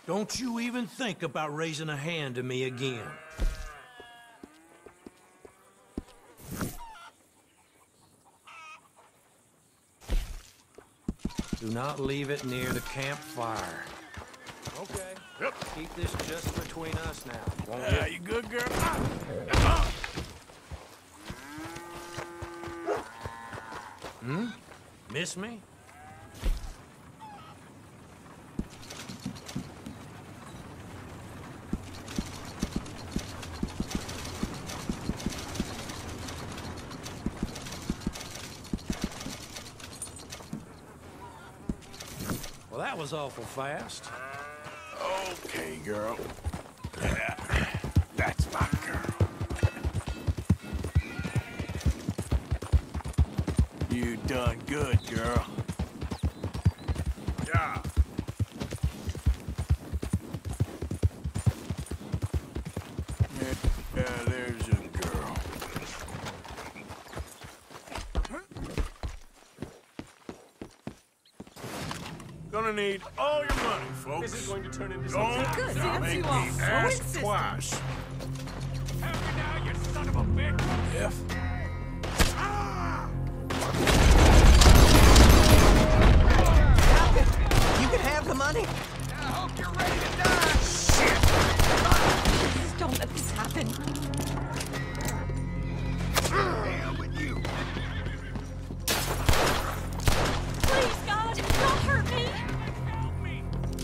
Don't you even think about raising a hand to me again. Do not leave it near the campfire. Okay. Yep. Keep this just between us now. Won't Yeah, you? you good, girl? Miss me? Well, that was awful fast. Okay, girl. Yeah, that's my girl. You done good, girl. Yeah. Yeah, there's a girl. Gonna need all your money, folks. This is going to turn into Don't something. Good, make you me are so ask insistent. twice. Help me now, you son of a bitch! F. You can have the money. I hope you're ready to die! Please don't let this happen. Hell with you! Please, God, don't hurt me. Help me!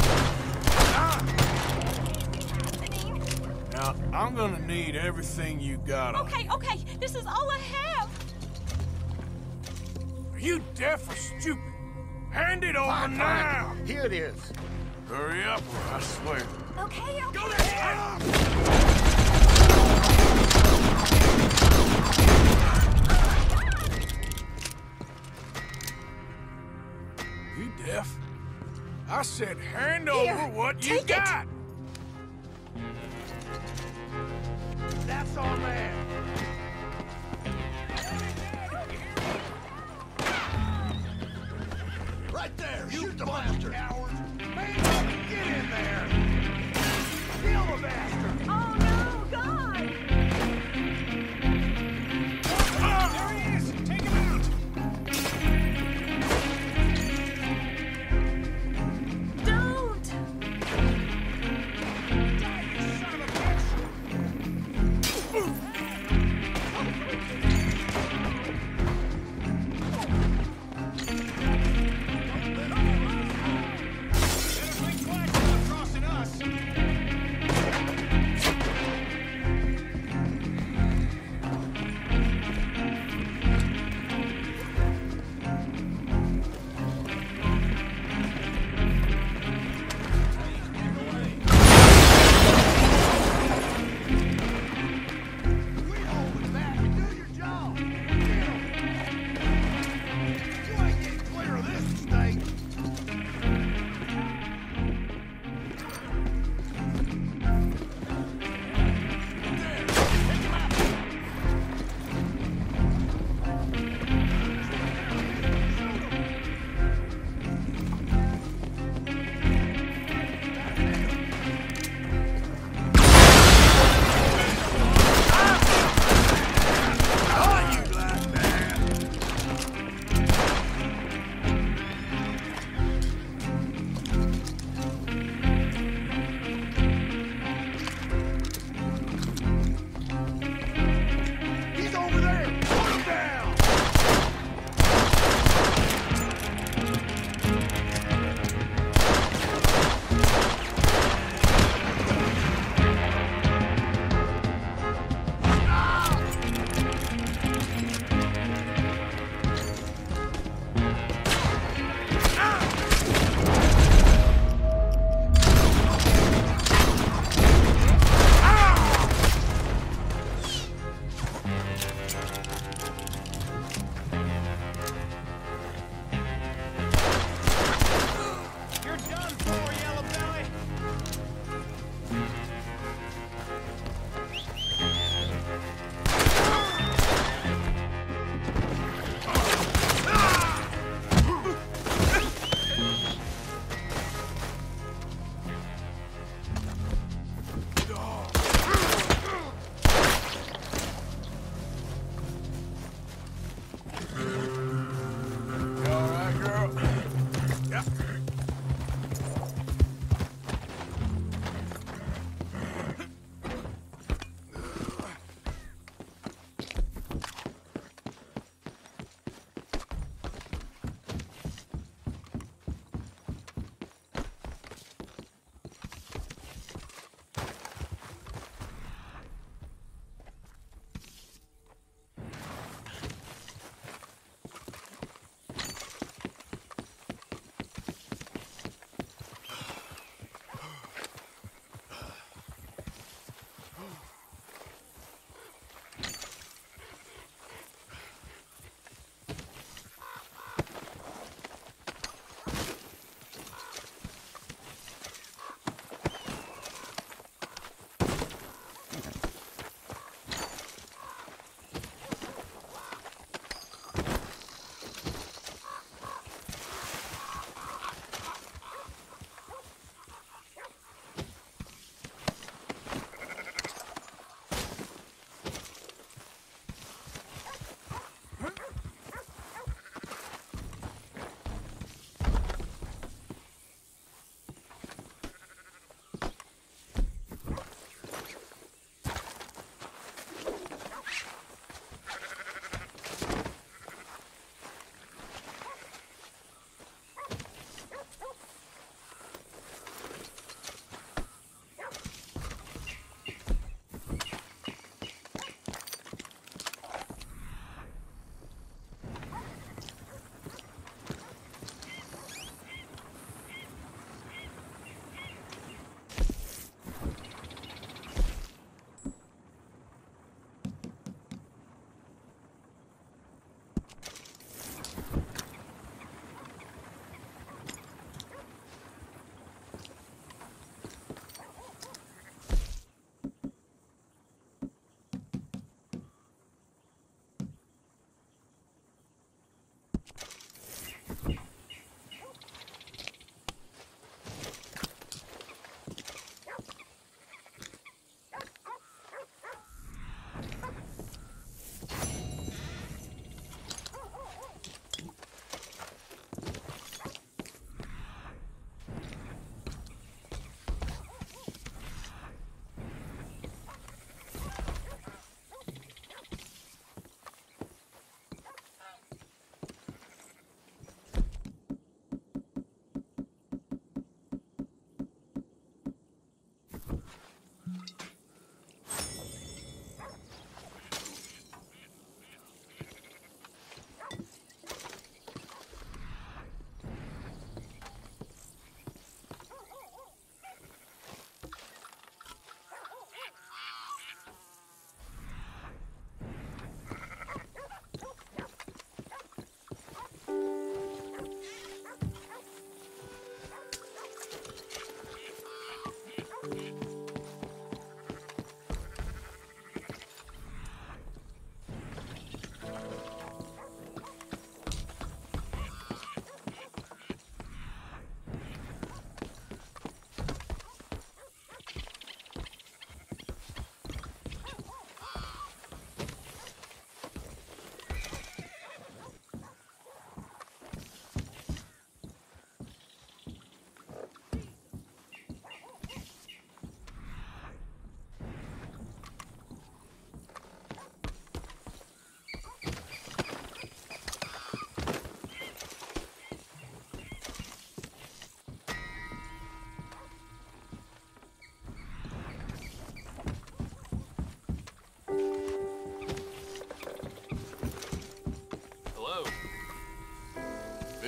Now, I'm gonna need everything you got on. Okay, this is all I have. Are you deaf or stupid? Hand it over now! Here it is. Hurry up, or I swear. Okay. Go to hell! You deaf? I said hand over Here, what you take it. got! That's our man! Right there! Shoot the bastard! Coward! Man up and get in there! Kill the bastard! Oh no, God! There he is! Take him out! Don't! Die, you son of a bitch!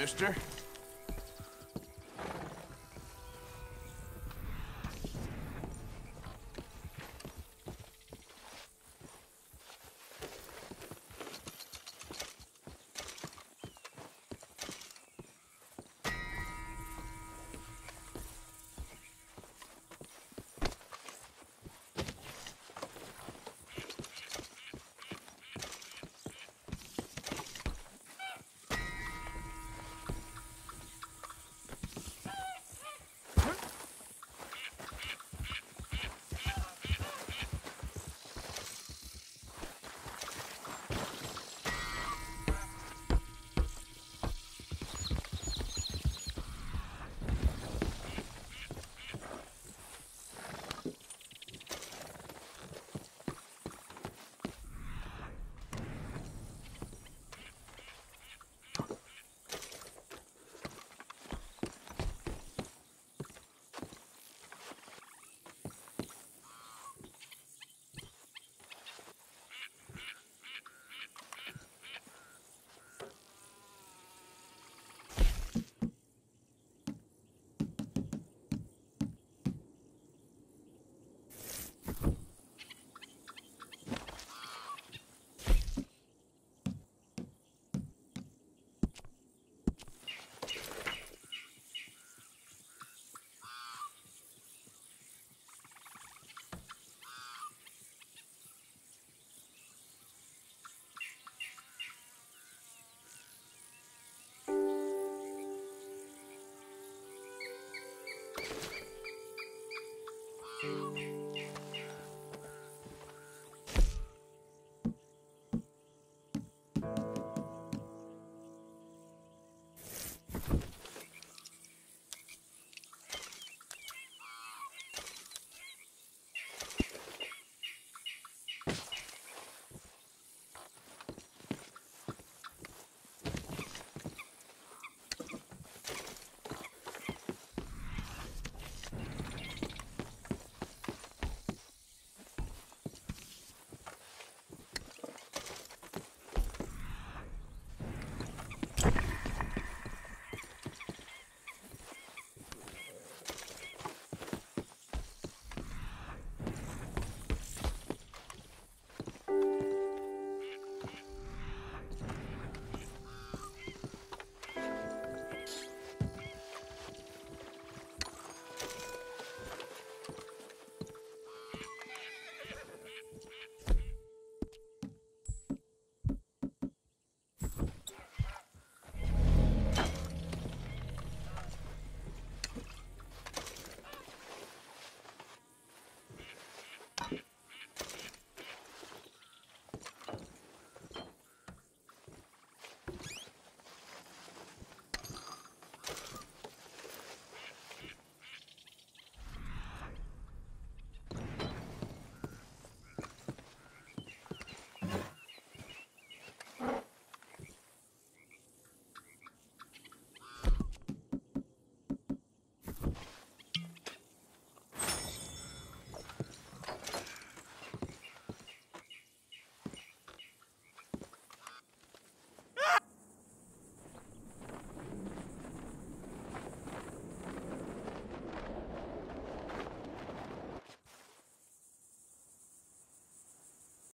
sister.